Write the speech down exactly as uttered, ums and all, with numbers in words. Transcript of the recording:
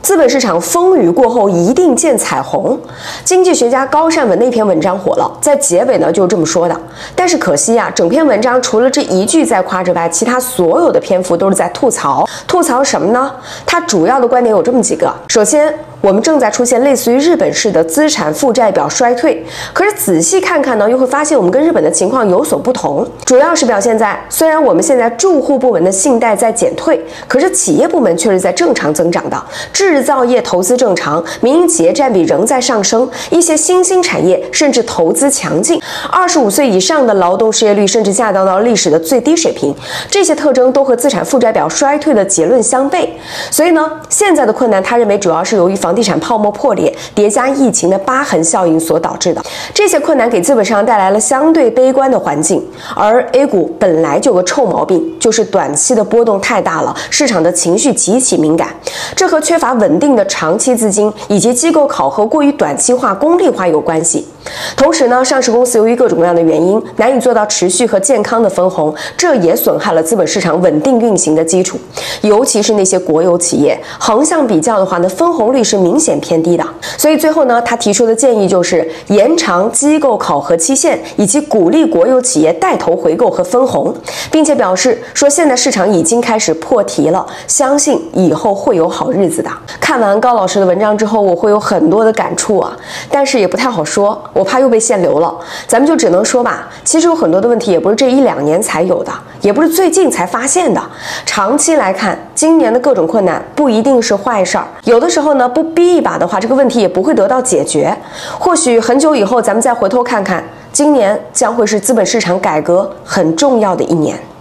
资本市场风雨过后一定见彩虹。经济学家高善文那篇文章火了，在结尾呢就这么说的。但是可惜啊，整篇文章除了这一句在夸之外，其他所有的篇幅都是在吐槽。吐槽什么呢？他主要的观点有这么几个。首先，我们正在出现类似于日本式的资产负债表衰退，可是仔细看看呢，又会发现我们跟日本的情况有所不同，主要是表现在虽然我们现在住户部门的信贷在减退，可是企业部门却是在正常增长的，制造业投资正常，民营企业占比仍在上升，一些新兴产业甚至投资强劲，二十五岁以上的劳动失业率甚至下降到历史的最低水平，这些特征都和资产负债表衰退的结论相悖。所以呢，现在的困难，他认为主要是由于房地产泡沫破裂叠加疫情的疤痕效应所导致的。这些困难给资本市场带来了相对悲观的环境，而 A 股本来就有个臭毛病，就是短期的波动太大了，市场的情绪极其敏感，这和缺乏稳定的长期资金以及机构考核过于短期化、功利化有关系。同时呢，上市公司由于各种各样的原因难以做到持续和健康的分红，这也损害了资本市场稳定运行的基础。尤其是那些国有企业，横向比较的话呢，分红率是明显偏低的。所以最后呢，他提出的建议就是延长机构考核期限，以及鼓励国有企业带头回购和分红，并且表示说现在市场已经开始破题了，相信以后会有好日子的。看完高老师的文章之后，我会有很多的感触啊，但是也不太好说，我怕又被限流了。咱们就只能说吧，其实有很多的问题也不是这一两年才有的，也不是最近才发现的。长期来看，今年的各种困难不一定是坏事儿，有的时候呢，不逼一把的话，这个问题也不会得到解决。或许很久以后，咱们再回头看看，今年将会是资本市场改革很重要的一年。